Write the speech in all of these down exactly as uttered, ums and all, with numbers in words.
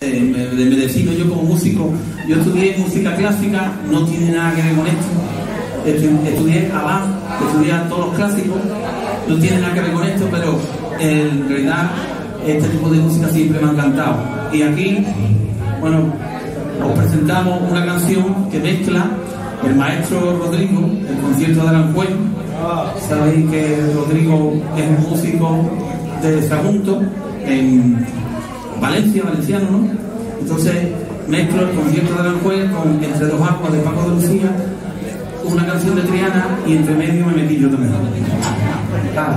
de, de me defino yo como músico. Yo estudié música clásica, no tiene nada que ver con esto. Estu- estudié Abad, estudié todos los clásicos, no tiene nada que ver con esto, pero en realidad este tipo de música siempre me ha encantado. Y aquí, bueno, os presentamos una canción que mezcla el maestro Rodrigo, el concierto de Aranjuez. Sabéis que Rodrigo es un músico de Sagunto, en Valencia, valenciano, ¿no? Entonces mezclo el concierto de Aranjuez con Entre dos aguas de Paco de Lucía, una canción de Triana, y entre medio me metí yo también. Ah.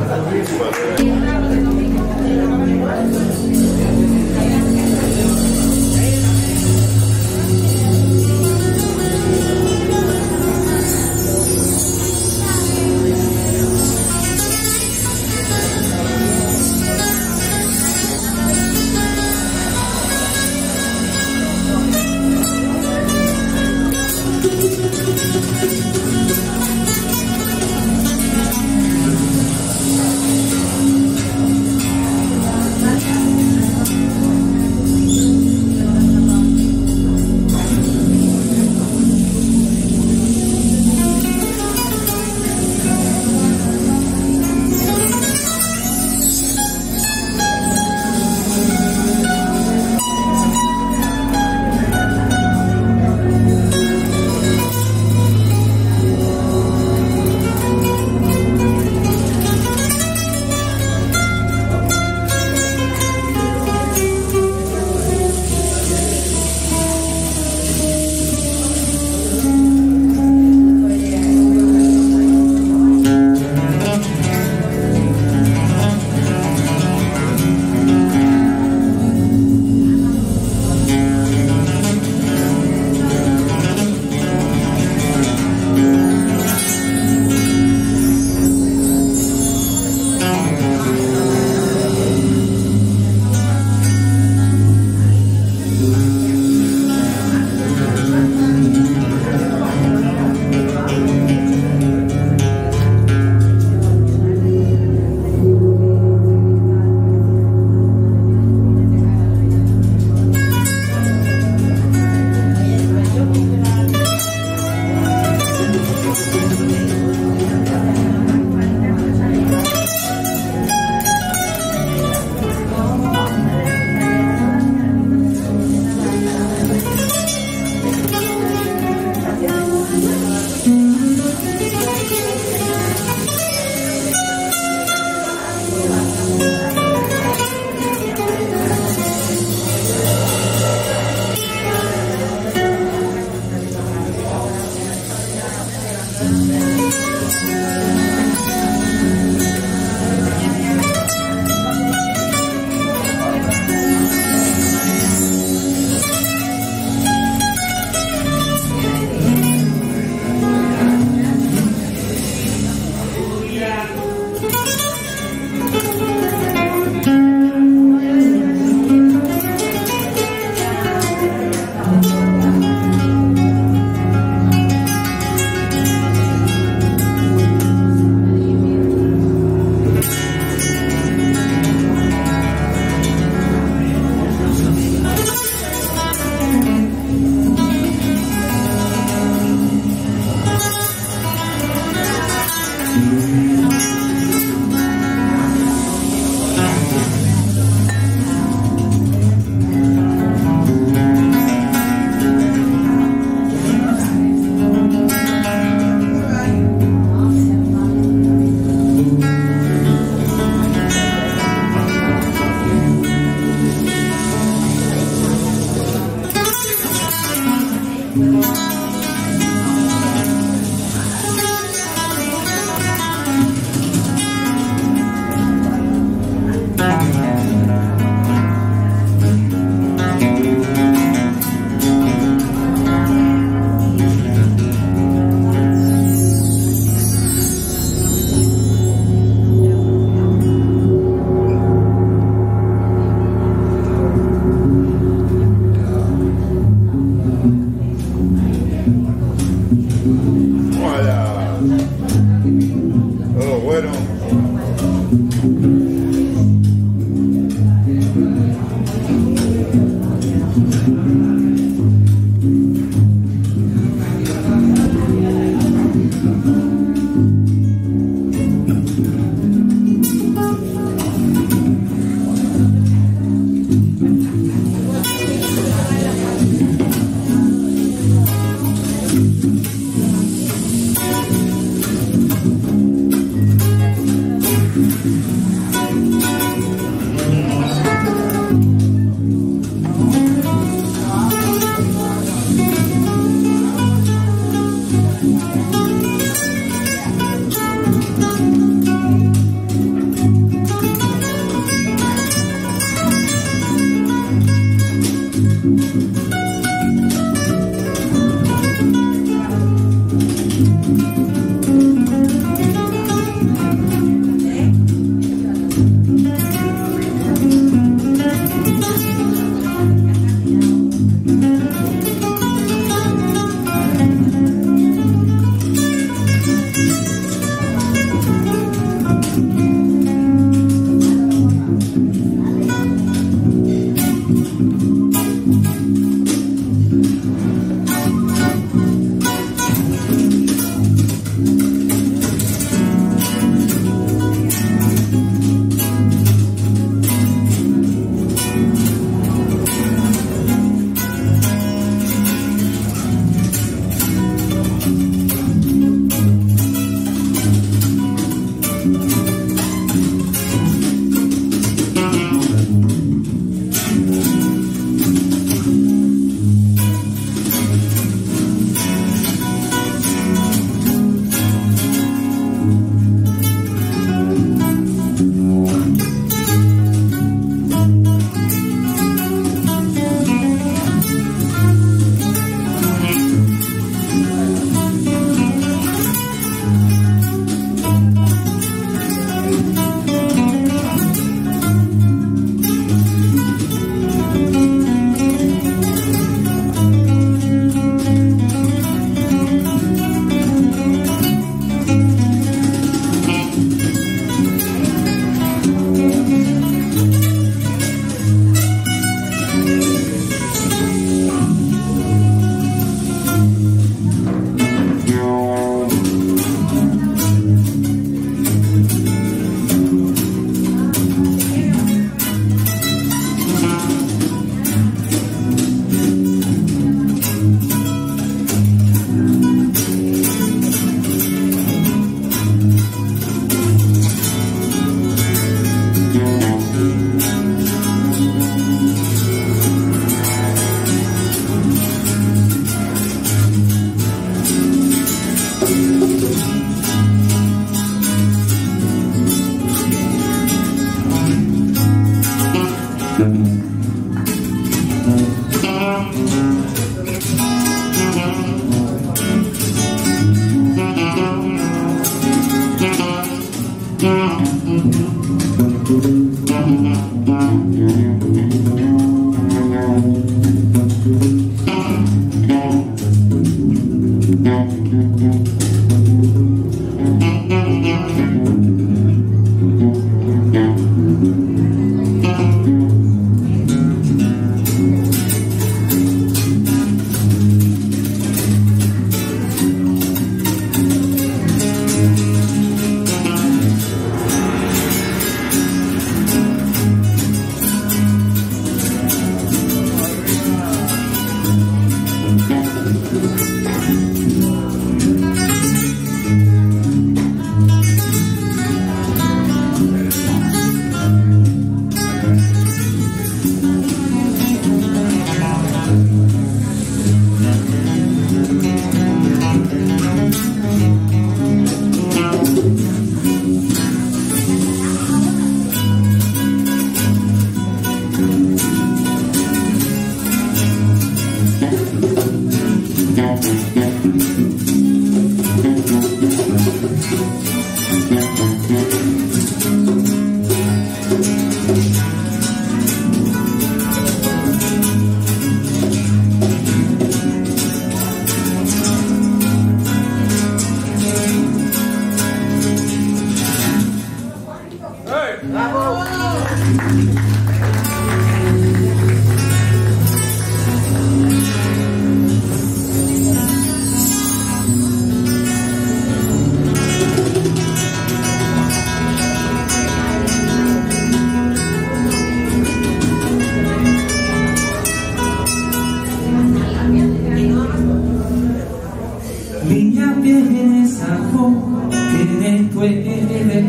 Niña piensa que puede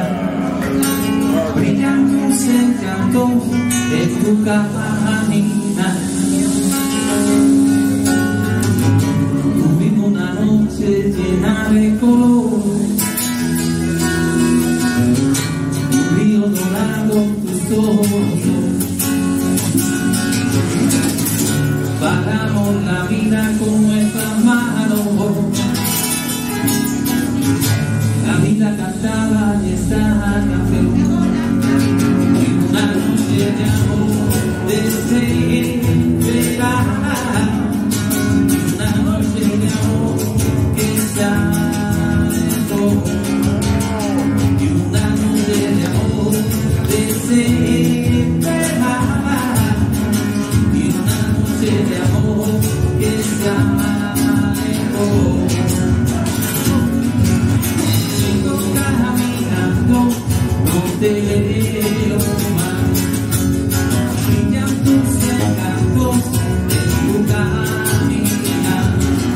brillan los encantos de tu camina. Tuvimos una noche llena de color, un río dorado tus ojos. Paramos la vida con nuestras manos, la vida cantaba y esta canción, y una noche de amor desesperada, una noche de amor que se alejó, y una noche de amor desesperada, y una noche de amor que se alejó. No te veo más, brillan tus encantos en tu caminar.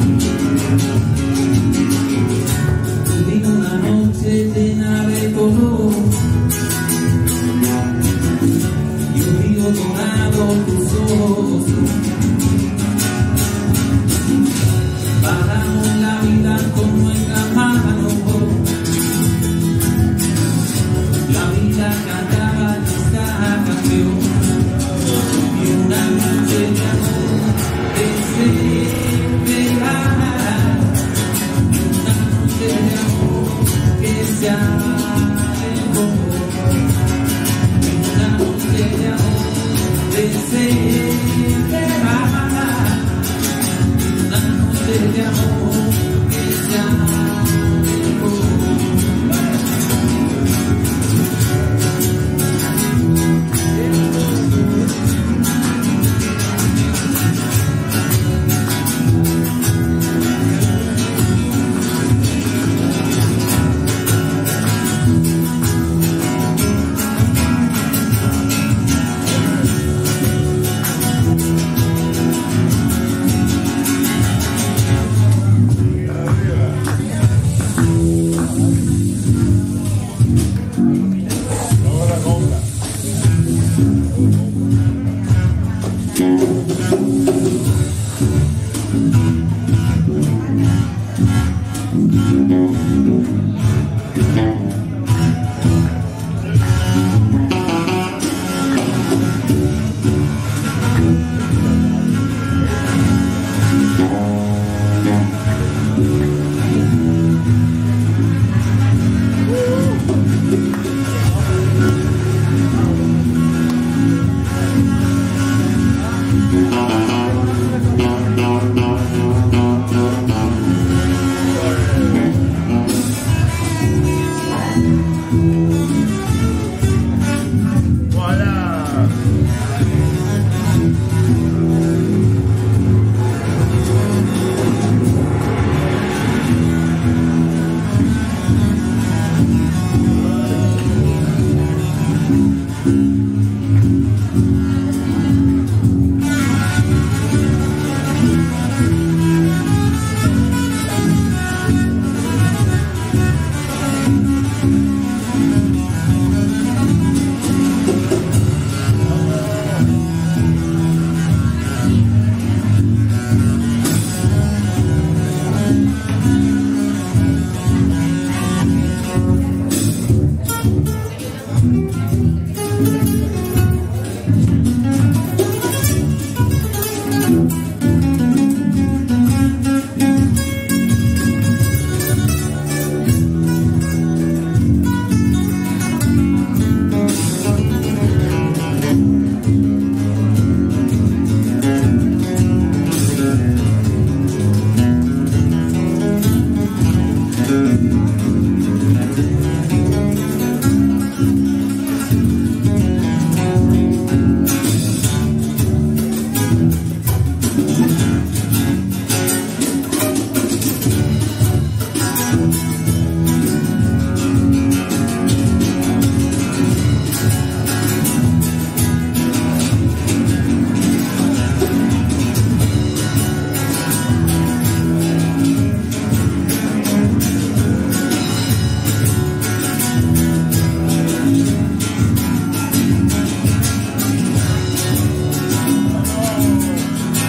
Tuvimos una noche llena de color y un río dorado tus ojos. Paramos la vida con nuestras manos, la vida cantaba esta canción, y una noche de amor desesperada, y una noche de amor que se alejó, y una noche de amor desesperada, y una noche de amor que se alejó.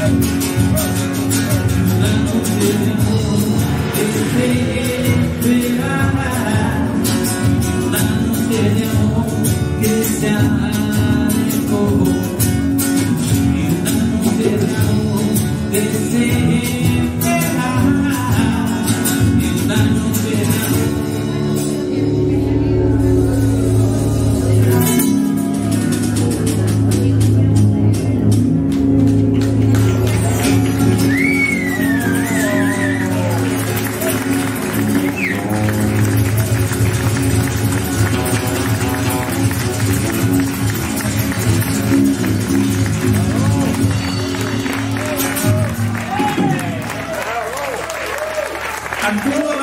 Actúa